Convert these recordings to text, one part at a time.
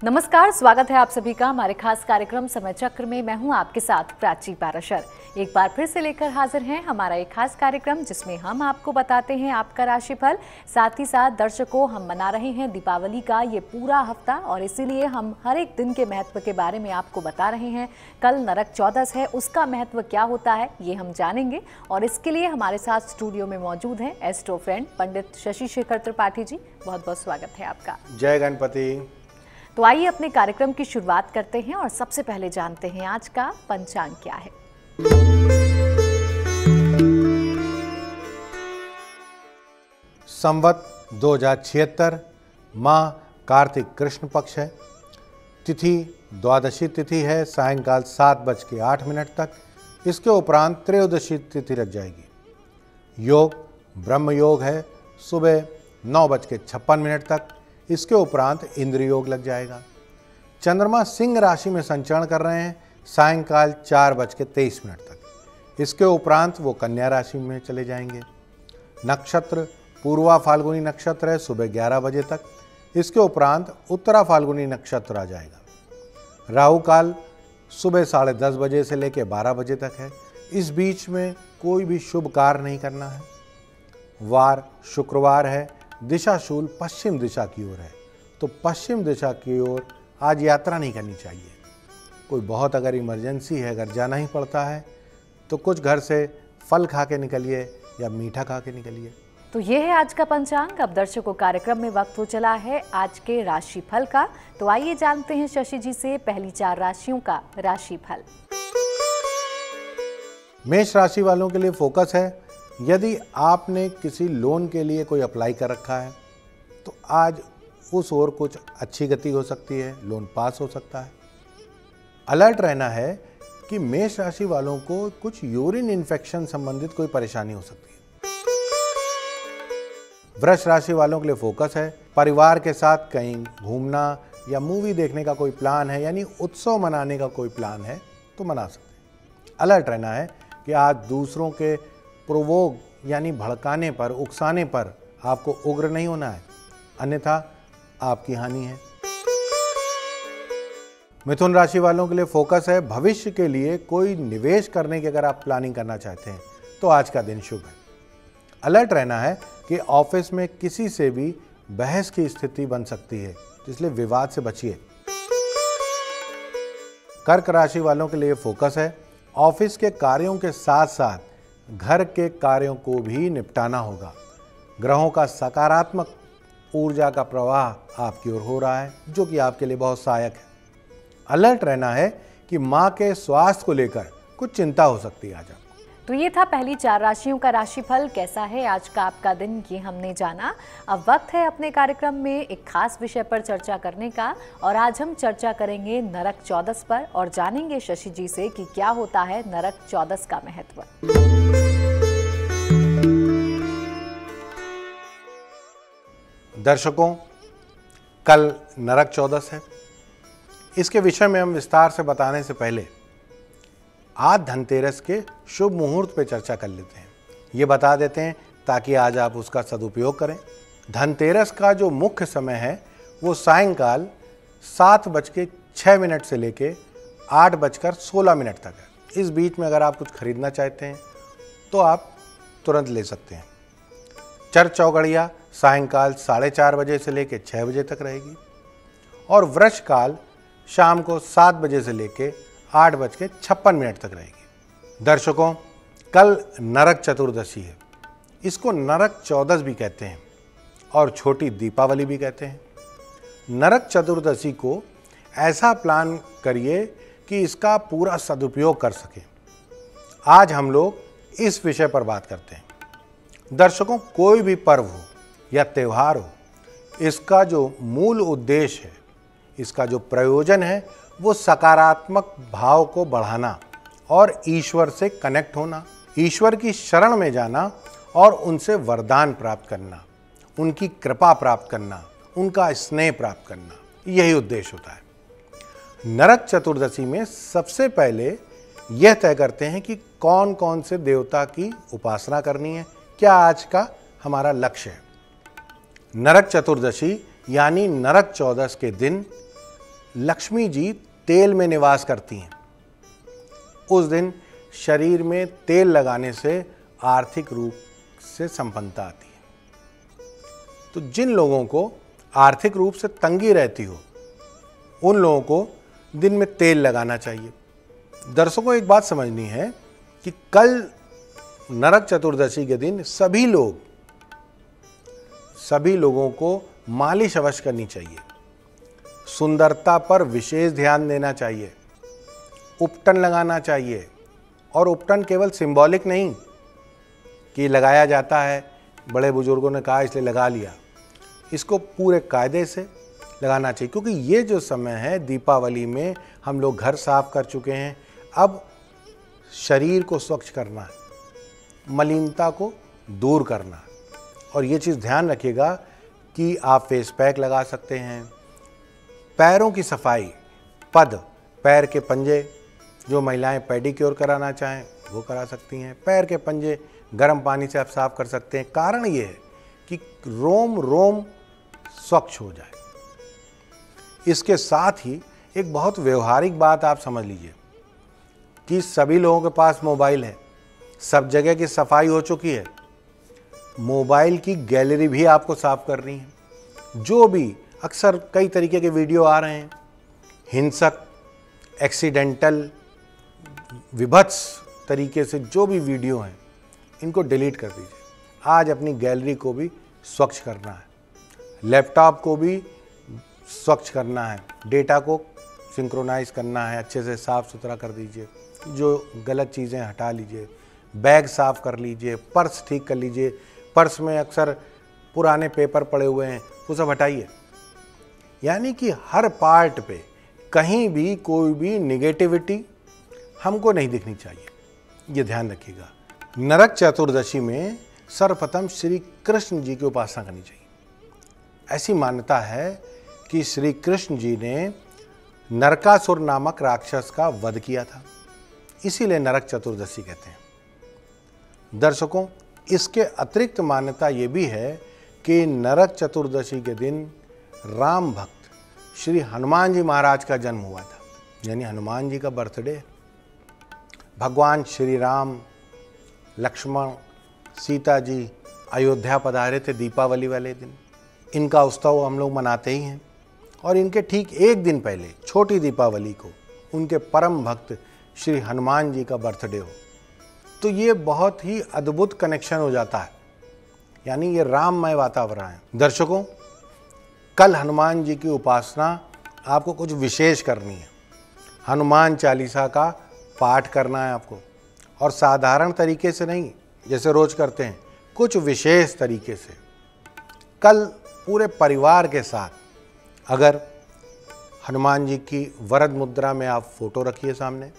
नमस्कार, स्वागत है आप सभी का हमारे खास कार्यक्रम समय चक्र में। मैं हूं आपके साथ प्राची पाराशर। एक बार फिर से लेकर हाजिर हैं हमारा एक खास कार्यक्रम जिसमें हम आपको बताते हैं आपका राशिफल। साथ ही साथ दर्शकों, हम मना रहे हैं दीपावली का ये पूरा हफ्ता और इसीलिए हम हर एक दिन के महत्व के बारे में आपको बता रहे हैं। कल नरक चौदस है, उसका महत्व क्या होता है ये हम जानेंगे और इसके लिए हमारे साथ स्टूडियो में मौजूद हैं एस्ट्रो फ्रेंड पंडित शशि शेखर त्रिपाठी जी। बहुत बहुत स्वागत है आपका। जय गणपति। तो आइए अपने कार्यक्रम की शुरुआत करते हैं और सबसे पहले जानते हैं आज का पंचांग क्या है। संवत 2076, माह कार्तिक कृष्ण पक्ष है। तिथि द्वादशी तिथि है, सायंकाल 7:08 तक। इसके उपरांत त्रयोदशी तिथि लग जाएगी। योग ब्रह्म योग है, सुबह 9:56 तक। इसके उपरांत इंद्र योग लग जाएगा। चंद्रमा सिंह राशि में संचरण कर रहे हैं सायंकाल 4:23 तक। इसके उपरांत वो कन्या राशि में चले जाएंगे। नक्षत्र पूर्वा फाल्गुनी नक्षत्र है, सुबह 11 बजे तक। इसके उपरांत उत्तरा फाल्गुनी नक्षत्र आ जाएगा। राहु काल सुबह 10:30 बजे से लेकर 12 बजे तक है। इस बीच में कोई भी शुभ कार्य नहीं करना है। वार शुक्रवार है, दिशा शूल पश्चिम दिशा की ओर है, तो पश्चिम दिशा की ओर आज यात्रा नहीं करनी चाहिए। कोई बहुत अगर इमरजेंसी है, अगर जाना ही पड़ता है तो कुछ घर से फल खा के निकलिए या मीठा खा के निकलिए। तो ये है आज का पंचांग। अब दर्शकों, कार्यक्रम में वक्त हो चला है आज के राशिफल का। तो आइए जानते हैं शशि जी से पहली 4 राशियों का राशिफल। मेष राशि वालों के लिए फोकस है। यदि आपने किसी लोन के लिए कोई अप्लाई कर रखा है तो आज उस ओर कुछ अच्छी गति हो सकती है, लोन पास हो सकता है। अलर्ट रहना है कि मेष राशि वालों को कुछ यूरिन इन्फेक्शन संबंधित कोई परेशानी हो सकती है। वृष राशि वालों के लिए फोकस है। परिवार के साथ कहीं घूमना या मूवी देखने का कोई प्लान है, यानी उत्सव मनाने का कोई प्लान है तो मना सकते हैं। अलर्ट रहना है कि आज दूसरों के प्रोवोक यानी भड़काने पर, उकसाने पर आपको उग्र नहीं होना है, अन्यथा आपकी हानि है। मिथुन राशि वालों के लिए फोकस है। भविष्य के लिए कोई निवेश करने की अगर आप प्लानिंग करना चाहते हैं तो आज का दिन शुभ है। अलर्ट रहना है कि ऑफिस में किसी से भी बहस की स्थिति बन सकती है, इसलिए विवाद से बचिए। कर्क राशि वालों के लिए फोकस है। ऑफिस के कार्यों के साथ साथ घर के कार्यों को भी निपटाना होगा। ग्रहों का सकारात्मक ऊर्जा का प्रवाह आपकी ओर हो रहा है, जो कि आपके लिए बहुत सहायक है। अलर्ट रहना है कि मां के स्वास्थ्य को लेकर कुछ चिंता हो सकती है आज आपको। तो ये था पहली 4 राशियों का राशिफल। कैसा है आज का आपका दिन, ये हमने जाना। अब वक्त है अपने कार्यक्रम में एक खास विषय पर चर्चा करने का और आज हम चर्चा करेंगे नरक चौदस पर और जानेंगे शशि जी से कि क्या होता है नरक चौदस का महत्व। दर्शकों, कल नरक चौदस है। इसके विषय में हम विस्तार से बताने से पहले आज धनतेरस के शुभ मुहूर्त पे चर्चा कर लेते हैं। ये बता देते हैं ताकि आज आप उसका सदुपयोग करें। धनतेरस का जो मुख्य समय है वो सायंकाल 7:06 से लेके 8:16 तक है। इस बीच में अगर आप कुछ खरीदना चाहते हैं तो आप तुरंत ले सकते हैं। चर चौगड़िया सायंकाल 4:30 बजे से लेके 6 बजे तक रहेगी और वृष काल शाम को 7 बजे से लेके 8:56 तक रहेगी। दर्शकों, कल नरक चतुर्दशी है। इसको नरक चौदस भी कहते हैं और छोटी दीपावली भी कहते हैं। नरक चतुर्दशी को ऐसा प्लान करिए कि इसका पूरा सदुपयोग कर सकें। आज हम लोग इस विषय पर बात करते हैं। दर्शकों, कोई भी पर्व हो या त्यौहार हो, इसका जो मूल उद्देश्य है, इसका जो प्रयोजन है, वो सकारात्मक भाव को बढ़ाना और ईश्वर से कनेक्ट होना, ईश्वर की शरण में जाना और उनसे वरदान प्राप्त करना, उनकी कृपा प्राप्त करना, उनका स्नेह प्राप्त करना, यही उद्देश्य होता है। नरक चतुर्दशी में सबसे पहले यह तय करते हैं कि कौन कौन से देवता की उपासना करनी है, क्या आज का हमारा लक्ष्य है। नरक चतुर्दशी यानी नरक चौदस के दिन लक्ष्मी जी तेल में निवास करती हैं। उस दिन शरीर में तेल लगाने से आर्थिक रूप से संपन्नता आती है। तो जिन लोगों को आर्थिक रूप से तंगी रहती हो, उन लोगों को दिन में तेल लगाना चाहिए। दर्शकों, एक बात समझनी है कि कल नरक चतुर्दशी के दिन सभी लोगों को मालिश अवश्य करनी चाहिए। सुंदरता पर विशेष ध्यान देना चाहिए। उपटन लगाना चाहिए, और उपटन केवल सिंबॉलिक नहीं कि लगाया जाता है, बड़े बुजुर्गों ने कहा इसलिए लगा लिया। इसको पूरे कायदे से लगाना चाहिए, क्योंकि ये जो समय है दीपावली में हम लोग घर साफ कर चुके हैं। अब शरीर को स्वच्छ करना है, मलिनता को दूर करना है। और ये चीज़ ध्यान रखिएगा कि आप फेस पैक लगा सकते हैं। पैरों की सफाई, पैर के पंजे, जो महिलाएं पेडिक्योर कराना चाहें वो करा सकती हैं। पैर के पंजे गर्म पानी से आप साफ कर सकते हैं। कारण ये है कि रोम रोम स्वच्छ हो जाए। इसके साथ ही एक बहुत व्यवहारिक बात आप समझ लीजिए कि सभी लोगों के पास मोबाइल है, सब जगह की सफाई हो चुकी है। मोबाइल की गैलरी भी आपको साफ करनी है। जो भी अक्सर कई तरीके के वीडियो आ रहे हैं, हिंसक, एक्सीडेंटल, विभत्स तरीके से जो भी वीडियो हैं, इनको डिलीट कर दीजिए। आज अपनी गैलरी को भी स्वच्छ करना है, लैपटॉप को भी स्वच्छ करना है, डेटा को सिंक्रोनाइज करना है, अच्छे से साफ़ सुथरा कर दीजिए, जो गलत चीज़ें हटा लीजिए, बैग साफ़ कर लीजिए, पर्स ठीक कर लीजिए। पर्स में अक्सर पुराने पेपर पड़े हुए हैं, वो सब हटाइए। यानी कि हर पार्ट पे कहीं भी कोई भी निगेटिविटी हमको नहीं दिखनी चाहिए, ये ध्यान रखिएगा। नरक चतुर्दशी में सर्वप्रथम श्री कृष्ण जी की उपासना करनी चाहिए। ऐसी मान्यता है कि श्री कृष्ण जी ने नरकासुर नामक राक्षस का वध किया था, इसीलिए नरक चतुर्दशी कहते हैं। दर्शकों, इसके अतिरिक्त मान्यता ये भी है कि नरक चतुर्दशी के दिन राम भक्त श्री हनुमान जी महाराज का जन्म हुआ था, यानी हनुमान जी का बर्थडे। भगवान श्री राम, लक्ष्मण, सीता जी अयोध्या पधारे थे दीपावली वाले दिन। इनका उत्सव हम लोग मनाते ही हैं। और इनके ठीक एक दिन पहले छोटी दीपावली को उनके परम भक्त श्री हनुमान जी का बर्थडे हो, तो ये बहुत ही अद्भुत कनेक्शन हो जाता है, यानी ये राममय वातावरण है। दर्शकों, कल हनुमान जी की उपासना आपको कुछ विशेष करनी है। हनुमान चालीसा का पाठ करना है आपको, और साधारण तरीके से नहीं जैसे रोज करते हैं, कुछ विशेष तरीके से। कल पूरे परिवार के साथ अगर हनुमान जी की वरद मुद्रा में आप फोटो रखिए सामने,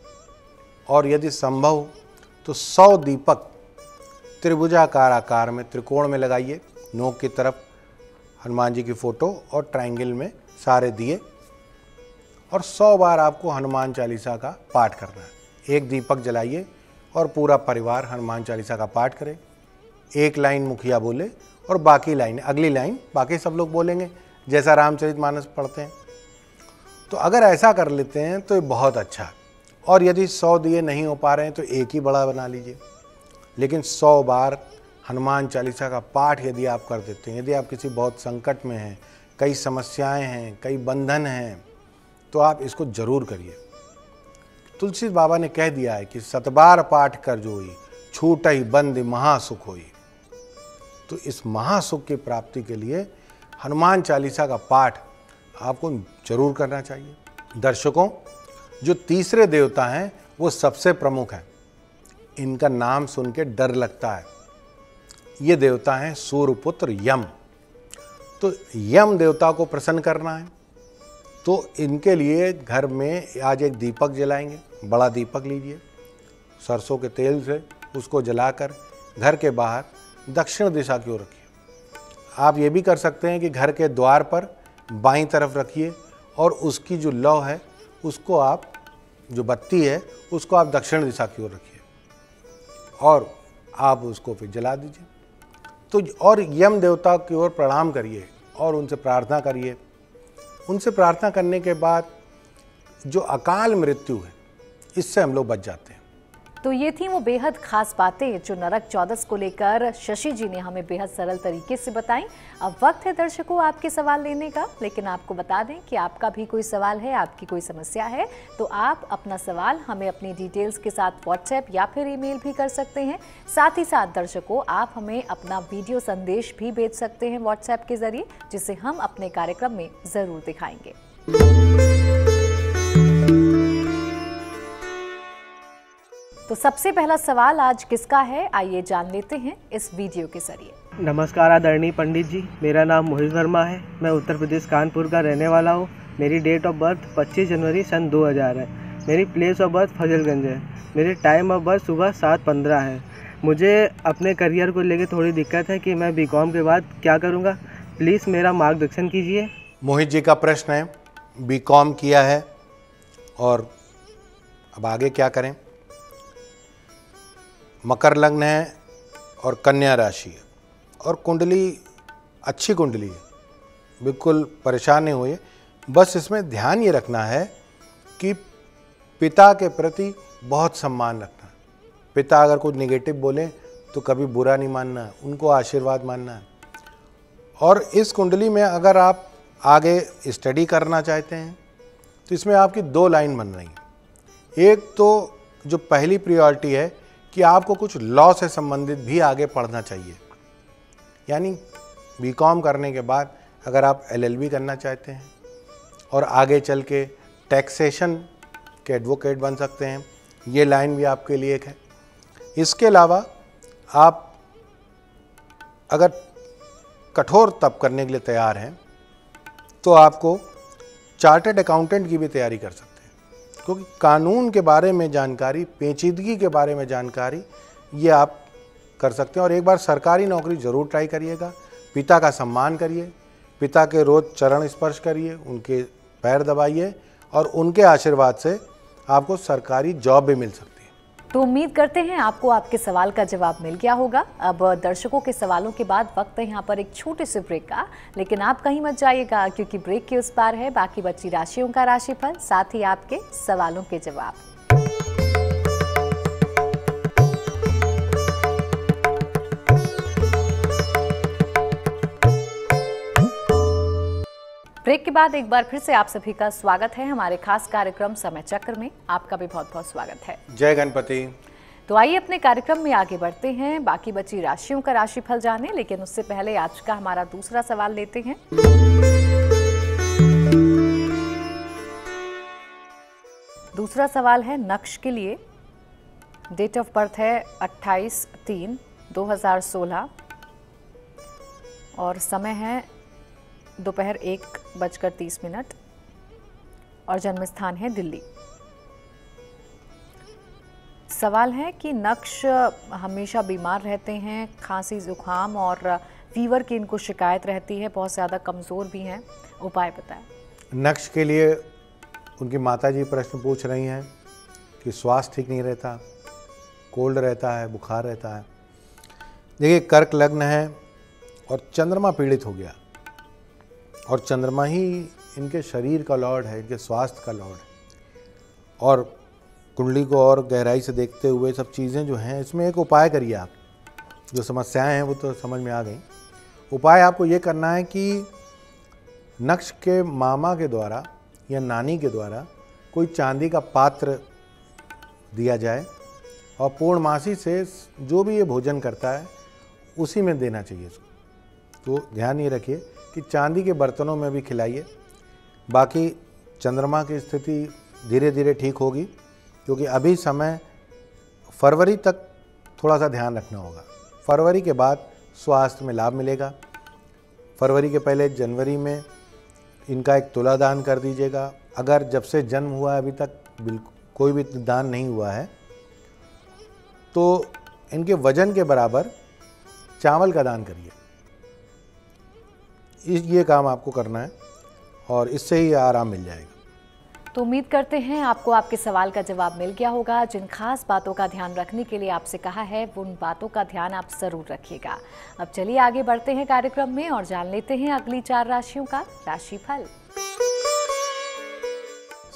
और यदि संभव हो तो 100 दीपक त्रिभुजाकार आकार में त्रिकोण में लगाइए। नोक की तरफ हनुमान जी की फोटो और ट्रायंगल में सारे दिए, और 100 बार आपको हनुमान चालीसा का पाठ करना है। एक दीपक जलाइए और पूरा परिवार हनुमान चालीसा का पाठ करे। एक लाइन मुखिया बोले और बाकी लाइन, अगली लाइन बाकी सब लोग बोलेंगे, जैसा रामचरितमानस पढ़ते हैं। तो अगर ऐसा कर लेते हैं तो ये बहुत अच्छा है। और यदि 100 दिए नहीं हो पा रहे हैं तो एक ही बड़ा बना लीजिए, लेकिन 100 बार हनुमान चालीसा का पाठ यदि आप कर देते हैं, यदि आप किसी बहुत संकट में हैं, कई समस्याएं हैं, कई बंधन हैं, तो आप इसको जरूर करिए। तुलसी बाबा ने कह दिया है कि 7 बार पाठ कर जोई, छूटहि बंद महासुख होई। तो इस महासुख की प्राप्ति के लिए हनुमान चालीसा का पाठ आपको जरूर करना चाहिए। दर्शकों, जो तीसरे देवता हैं वो सबसे प्रमुख हैं। इनका नाम सुन के डर लगता है। ये देवता हैं सूर्यपुत्र यम। तो यम देवता को प्रसन्न करना है, तो इनके लिए घर में आज एक दीपक जलाएंगे। बड़ा दीपक लीजिए, सरसों के तेल से उसको जलाकर घर के बाहर दक्षिण दिशा की ओर रखिए। आप ये भी कर सकते हैं कि घर के द्वार पर बाईं तरफ रखिए, और उसकी जो लौ है उसको आप, जो बत्ती है उसको आप दक्षिण दिशा की ओर रखिए, और आप उसको फिर जला दीजिए। तो और यम देवता की ओर प्रणाम करिए और उनसे प्रार्थना करिए। उनसे प्रार्थना करने के बाद जो अकाल मृत्यु है इससे हम लोग बच जाते हैं। तो ये थी वो बेहद खास बातें जो नरक चौदस को लेकर शशि जी ने हमें बेहद सरल तरीके से बताई। अब वक्त है दर्शकों आपके सवाल लेने का, लेकिन आपको बता दें कि आपका भी कोई सवाल है, आपकी कोई समस्या है तो आप अपना सवाल हमें अपनी डिटेल्स के साथ व्हाट्सएप या फिर ईमेल भी कर सकते हैं। साथ ही साथ दर्शकों आप हमें अपना वीडियो संदेश भी भेज सकते हैं व्हाट्सएप के जरिए, जिसे हम अपने कार्यक्रम में जरूर दिखाएंगे। तो सबसे पहला सवाल आज किसका है, आइए जान लेते हैं इस वीडियो के जरिए। नमस्कार आदरणीय पंडित जी, मेरा नाम मोहित वर्मा है। मैं उत्तर प्रदेश कानपुर का रहने वाला हूँ। मेरी डेट ऑफ बर्थ 25 जनवरी सन 2000 है। मेरी प्लेस ऑफ बर्थ फजलगंज है। मेरी टाइम ऑफ बर्थ सुबह 7:15 है। मुझे अपने करियर को लेकर थोड़ी दिक्कत है कि मैं बीकॉम के बाद क्या करूँगा, प्लीज़ मेरा मार्गदर्शन कीजिए। मोहित जी का प्रश्न है, बीकॉम किया है और अब आगे क्या करें। मकर लग्न है और कन्या राशि है और कुंडली अच्छी कुंडली है, बिल्कुल परेशान नहीं हुए। बस इसमें ध्यान ये रखना है कि पिता के प्रति बहुत सम्मान रखना है। पिता अगर कुछ नेगेटिव बोले तो कभी बुरा नहीं मानना है, उनको आशीर्वाद मानना है। और इस कुंडली में अगर आप आगे स्टडी करना चाहते हैं तो इसमें आपकी 2 लाइन बन रही हैं। एक तो जो पहली प्रायोरिटी है कि आपको कुछ लॉ से संबंधित भी आगे पढ़ना चाहिए, यानी बीकॉम करने के बाद अगर आप एलएलबी करना चाहते हैं और आगे चल के टैक्सेशन के एडवोकेट बन सकते हैं, ये लाइन भी आपके लिए एक है। इसके अलावा आप अगर कठोर तप करने के लिए तैयार हैं तो आपको चार्टर्ड अकाउंटेंट की भी तैयारी कर सकते हैं, क्योंकि कानून के बारे में जानकारी, पेचीदगी के बारे में जानकारी ये आप कर सकते हैं। और एक बार सरकारी नौकरी ज़रूर ट्राई करिएगा। पिता का सम्मान करिए, पिता के रोज़ चरण स्पर्श करिए, उनके पैर दबाइए और उनके आशीर्वाद से आपको सरकारी जॉब भी मिल सकती है। तो उम्मीद करते हैं आपको आपके सवाल का जवाब मिल गया होगा। अब दर्शकों के सवालों के बाद वक्त है यहाँ पर एक छोटे से ब्रेक का, लेकिन आप कहीं मत जाइएगा क्योंकि ब्रेक के उस पार है बाकी बची राशियों का राशिफल, साथ ही आपके सवालों के जवाब। ब्रेक के बाद एक बार फिर से आप सभी का स्वागत है हमारे खास कार्यक्रम समय चक्र में। आपका भी बहुत बहुत स्वागत है। जय गणपति। तो आइए अपने कार्यक्रम में आगे बढ़ते हैं, बाकी बची राशियों का राशिफल जाने, लेकिन उससे पहले आज का हमारा दूसरा सवाल लेते हैं। दूसरा सवाल है नक्ष के लिए। डेट ऑफ बर्थ है 28/3/2016 और समय है दोपहर 1:30 और जन्म स्थान है दिल्ली। सवाल है कि नक्ष हमेशा बीमार रहते हैं, खांसी जुकाम और फीवर की इनको शिकायत रहती है, बहुत ज़्यादा कमज़ोर भी हैं, उपाय बताएं। नक्ष के लिए उनकी माताजी प्रश्न पूछ रही हैं कि स्वास्थ्य ठीक नहीं रहता, कोल्ड रहता है, बुखार रहता है। देखिए कर्क लग्न है और चंद्रमा पीड़ित हो गया और चंद्रमा ही इनके शरीर का लॉर्ड है, इनके स्वास्थ्य का लॉर्ड है। और कुंडली को और गहराई से देखते हुए सब चीज़ें जो हैं इसमें एक उपाय करिए आप। जो समस्याएं हैं वो तो समझ में आ गई। उपाय आपको ये करना है कि नक्ष के मामा के द्वारा या नानी के द्वारा कोई चांदी का पात्र दिया जाए और पूर्णमासी से जो भी ये भोजन करता है उसी में देना चाहिए इसको। तो ध्यान ये रखिए कि चांदी के बर्तनों में भी खिलाइए। बाकी चंद्रमा की स्थिति धीरे धीरे ठीक होगी, क्योंकि अभी समय फरवरी तक थोड़ा सा ध्यान रखना होगा। फरवरी के बाद स्वास्थ्य में लाभ मिलेगा। फरवरी के पहले जनवरी में इनका एक तुला दान कर दीजिएगा। अगर जब से जन्म हुआ है अभी तक बिल्कुल कोई भी दान नहीं हुआ है तो इनके वजन के बराबर चावल का दान करिए। ये काम आपको करना है और इससे ही आराम मिल जाएगा। तो उम्मीद करते हैं आपको आपके सवाल का जवाब मिल गया होगा। जिन खास बातों का ध्यान रखने के लिए आपसे कहा है उन बातों का ध्यान आप जरूर रखिएगा। अब चलिए आगे बढ़ते हैं कार्यक्रम में और जान लेते हैं अगली 4 राशियों का राशिफल।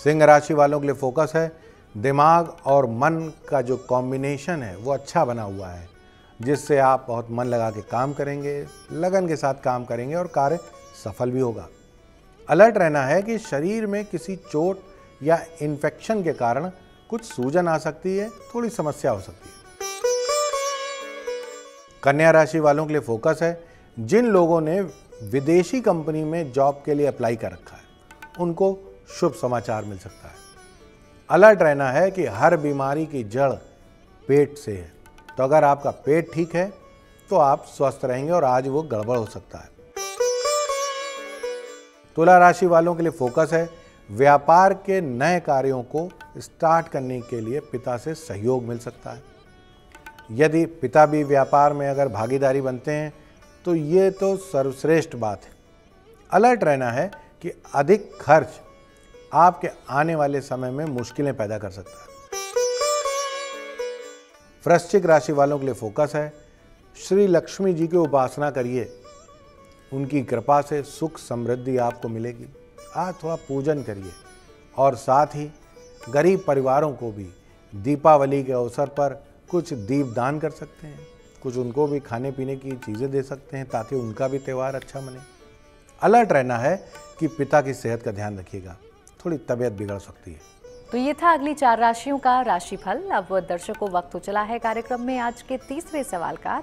सिंह राशि वालों के लिए फोकस है, दिमाग और मन का जो कॉम्बिनेशन है वो अच्छा बना हुआ है, जिससे आप बहुत मन लगा के काम करेंगे, लगन के साथ काम करेंगे और कार्य सफल भी होगा। अलर्ट रहना है कि शरीर में किसी चोट या इन्फेक्शन के कारण कुछ सूजन आ सकती है, थोड़ी समस्या हो सकती है। कन्या राशि वालों के लिए फोकस है, जिन लोगों ने विदेशी कंपनी में जॉब के लिए अप्लाई कर रखा है उनको शुभ समाचार मिल सकता है। अलर्ट रहना है कि हर बीमारी की जड़ पेट से है, तो अगर आपका पेट ठीक है तो आप स्वस्थ रहेंगे और आज वो गड़बड़ हो सकता है। तुला राशि वालों के लिए फोकस है, व्यापार के नए कार्यों को स्टार्ट करने के लिए पिता से सहयोग मिल सकता है। यदि पिता भी व्यापार में अगर भागीदारी बनते हैं तो ये तो सर्वश्रेष्ठ बात है। अलर्ट रहना है कि अधिक खर्च आपके आने वाले समय में मुश्किलें पैदा कर सकता है। वृश्चिक राशि वालों के लिए फोकस है, श्री लक्ष्मी जी की उपासना करिए, उनकी कृपा से सुख समृद्धि आपको मिलेगी। आज थोड़ा पूजन करिए और साथ ही गरीब परिवारों को भी दीपावली के अवसर पर कुछ दीपदान कर सकते हैं, कुछ उनको भी खाने पीने की चीज़ें दे सकते हैं ताकि उनका भी त्यौहार अच्छा बने। अलर्ट रहना है कि पिता की सेहत का ध्यान रखिएगा, थोड़ी तबीयत बिगड़ सकती है। तो ये था अगली 4 राशियों का राशिफल। अब दर्शकों वक्त हो चला है कार्यक्रम में आज के तीसरे सवाल का।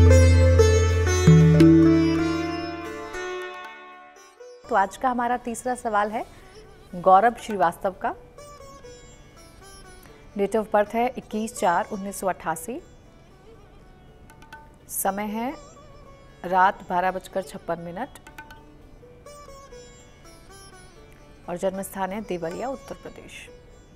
तो आज का हमारा तीसरा सवाल है गौरव श्रीवास्तव का। डेट ऑफ बर्थ है 21/4/1988। समय है रात 12:56 और जन्म स्थान है देवरिया, उत्तर प्रदेश।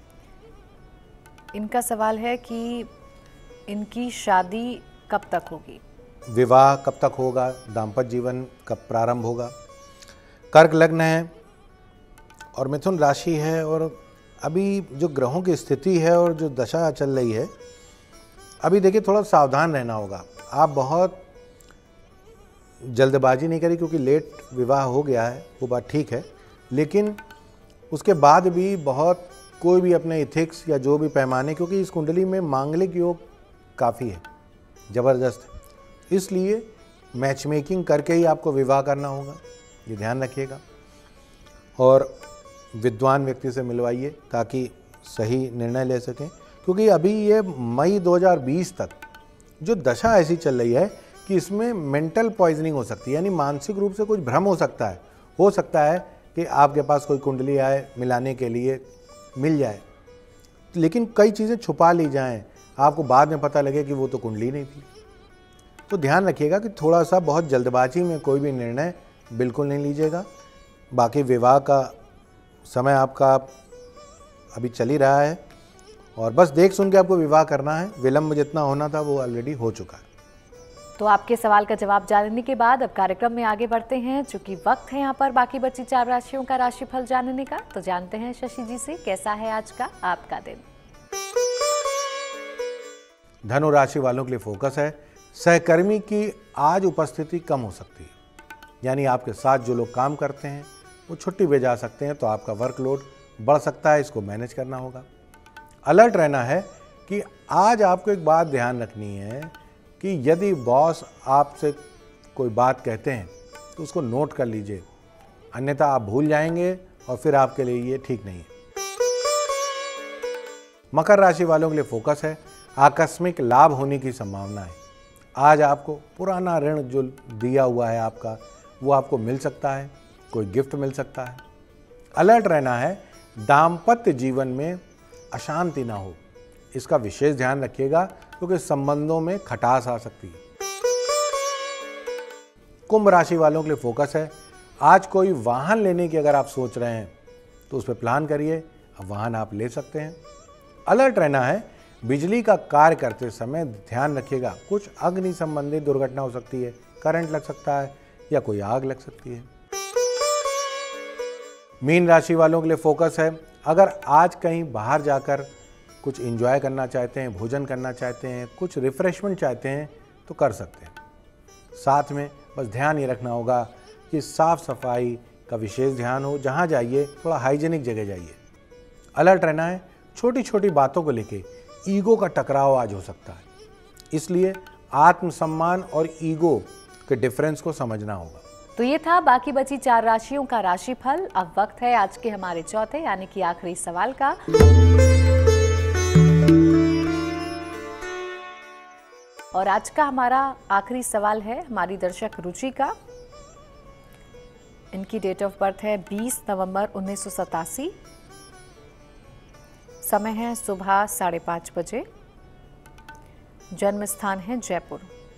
इनका सवाल है कि इनकी शादी कब तक होगी, विवाह कब तक होगा, दाम्पत्य जीवन कब प्रारंभ होगा। कर्क लग्न है और मिथुन राशि है, और अभी जो ग्रहों की स्थिति है और जो दशा चल रही है, अभी देखिए थोड़ा सावधान रहना होगा। आप बहुत जल्दबाजी नहीं करें क्योंकि लेट विवाह हो गया है, वो बात ठीक है, लेकिन उसके बाद भी बहुत कोई भी अपने इथिक्स या जो भी पैमाने, क्योंकि इस कुंडली में मांगलिक योग काफ़ी है, ज़बरदस्त है, इसलिए मैच मेकिंग करके ही आपको विवाह करना होगा, ये ध्यान रखिएगा। और विद्वान व्यक्ति से मिलवाइए ताकि सही निर्णय ले सकें, क्योंकि अभी ये मई 2020 तक जो दशा ऐसी चल रही है कि इसमें मेंटल पॉइजनिंग हो सकती है, यानी मानसिक रूप से कुछ भ्रम हो सकता है कि आपके पास कोई कुंडली आए मिलाने के लिए मिल जाए, लेकिन कई चीज़ें छुपा ली जाएं, आपको बाद में पता लगे कि वो तो कुंडली नहीं थी। तो ध्यान रखिएगा कि थोड़ा सा बहुत जल्दबाजी में कोई भी निर्णय बिल्कुल नहीं लीजिएगा। बाकी विवाह का समय आपका अभी चल ही रहा है और बस देख सुन के आपको विवाह करना है, विलंब जितना होना था वो ऑलरेडी हो चुका है। तो आपके सवाल का जवाब जानने के बाद अब कार्यक्रम में आगे बढ़ते हैं, चूंकि वक्त है यहाँ पर बाकी बची 4 राशियों का राशिफल जानने का। तो जानते हैं शशि जी से कैसा है आज का आपका दिन। धनु राशि वालों के लिए फोकस है, सहकर्मी की आज उपस्थिति कम हो सकती है, यानी आपके साथ जो लोग काम करते हैं वो छुट्टी पे जा सकते हैं, तो आपका वर्कलोड बढ़ सकता है, इसको मैनेज करना होगा। अलर्ट रहना है कि आज आपको एक बात ध्यान रखनी है कि यदि बॉस आपसे कोई बात कहते हैं तो उसको नोट कर लीजिए, अन्यथा आप भूल जाएंगे और फिर आपके लिए ये ठीक नहीं है। मकर राशि वालों के लिए फोकस है, आकस्मिक लाभ होने की संभावना है। आज आपको पुराना ऋण जो दिया हुआ है आपका वो आपको मिल सकता है, कोई गिफ्ट मिल सकता है। अलर्ट रहना है, दाम्पत्य जीवन में अशांति ना हो, इसका विशेष ध्यान रखिएगा क्योंकि संबंधों में खटास आ सकती है। कुंभ राशि वालों के लिए फोकस है, आज कोई वाहन लेने की अगर आप सोच रहे हैं तो उस पर प्लान करिए, अब वाहन आप ले सकते हैं। अलर्ट रहना है, बिजली का कार्य करते समय ध्यान रखिएगा, कुछ अग्नि संबंधी दुर्घटना हो सकती है, करंट लग सकता है या कोई आग लग सकती है। मीन राशि वालों के लिए फोकस है, अगर आज कहीं बाहर जाकर कुछ एंजॉय करना चाहते हैं, भोजन करना चाहते हैं, कुछ रिफ्रेशमेंट चाहते हैं तो कर सकते हैं। साथ में बस ध्यान ये रखना होगा कि साफ सफाई का विशेष ध्यान हो, जहाँ जाइए थोड़ा हाइजीनिक जगह जाइए। अलर्ट रहना है। छोटी छोटी बातों को लेके ईगो का टकराव आज हो सकता है, इसलिए आत्मसम्मान और ईगो के डिफरेंस को समझना होगा। तो ये था बाकी बची 4 राशियों का राशिफल। अब वक्त है आज के हमारे चौथे यानी कि आखिरी सवाल का। और आज का हमारा आखिरी सवाल है हमारी दर्शक रुचि का। इनकी डेट ऑफ बर्थ है 20 नवंबर 1987। समय है सुबह 5:30 बजे। जन्म स्थान है जयपुर।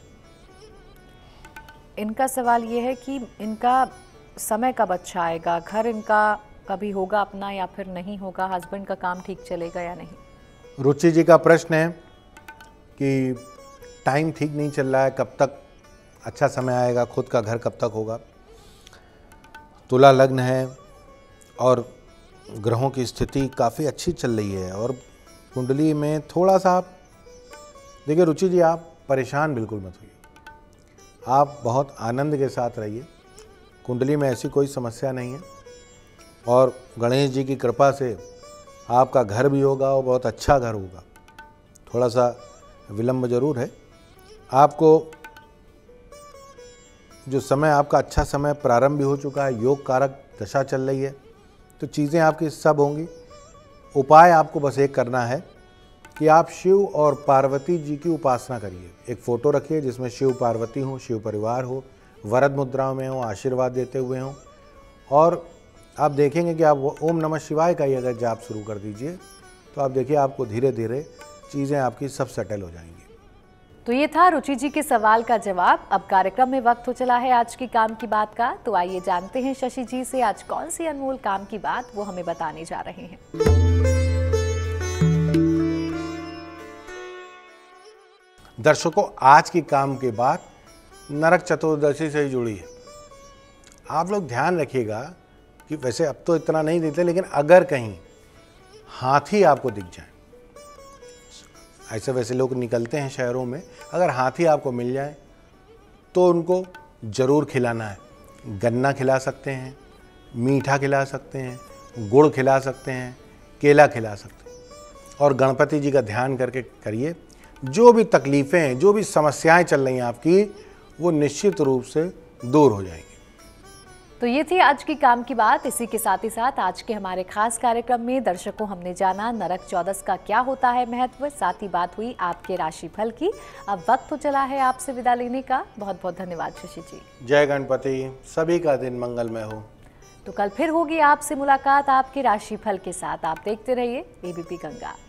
इनका सवाल ये है कि इनका समय कब अच्छा आएगा, घर इनका कभी होगा अपना या फिर नहीं होगा, हस्बैंड का काम ठीक चलेगा या नहीं। रुचि जी का प्रश्न है कि टाइम ठीक नहीं चल रहा है, कब तक अच्छा समय आएगा, खुद का घर कब तक होगा। तुला लग्न है और ग्रहों की स्थिति काफ़ी अच्छी चल रही है और कुंडली में थोड़ा सा देखिए रुचि जी, आप परेशान बिल्कुल मत होइए, आप बहुत आनंद के साथ रहिए। कुंडली में ऐसी कोई समस्या नहीं है और गणेश जी की कृपा से आपका घर भी होगा और बहुत अच्छा घर होगा। थोड़ा सा विलंब जरूर है। आपको जो समय आपका अच्छा समय प्रारंभ भी हो चुका है, योग कारक दशा चल रही है, तो चीज़ें आपकी सब होंगी। उपाय आपको बस एक करना है कि आप शिव और पार्वती जी की उपासना करिए। एक फ़ोटो रखिए जिसमें शिव पार्वती हो, शिव परिवार हो, वरद मुद्राओं में हो, आशीर्वाद देते हुए हों, और आप देखेंगे कि आप ओम नमः शिवाय का ही अगर जाप शुरू कर दीजिए तो आप देखिए आपको धीरे धीरे चीज़ें आपकी सब सेटल हो जाएंगी। तो ये था रुचि जी के सवाल का जवाब। अब कार्यक्रम में वक्त हो चला है आज की काम की बात का। तो आइए जानते हैं शशि जी से आज कौन सी अनमोल काम की बात वो हमें बताने जा रहे हैं। दर्शकों, आज की काम की बात नरक चतुर्दशी से जुड़ी है। आप लोग ध्यान रखिएगा कि वैसे अब तो इतना नहीं देते, लेकिन अगर कहीं हाथी आपको दिख जाए, ऐसे वैसे लोग निकलते हैं शहरों में, अगर हाथी आपको मिल जाए तो उनको ज़रूर खिलाना है। गन्ना खिला सकते हैं, मीठा खिला सकते हैं, गुड़ खिला सकते हैं, केला खिला सकते हैं, और गणपति जी का ध्यान करके करिए। जो भी तकलीफ़ें हैं, जो भी समस्याएं चल रही हैं आपकी, वो निश्चित रूप से दूर हो जाएंगी। तो ये थी आज की काम की बात। इसी के साथ ही साथ आज के हमारे खास कार्यक्रम में दर्शकों हमने जाना नरक चौदस का क्या होता है महत्व, साथ ही बात हुई आपके राशिफल की। अब वक्त तो चला है आपसे विदा लेने का। बहुत बहुत धन्यवाद शशि जी। जय गणपति, सभी का दिन मंगलमय हो। तो कल फिर होगी आपसे मुलाकात आपके राशिफल के साथ। आप देखते रहिए एबीपी गंगा।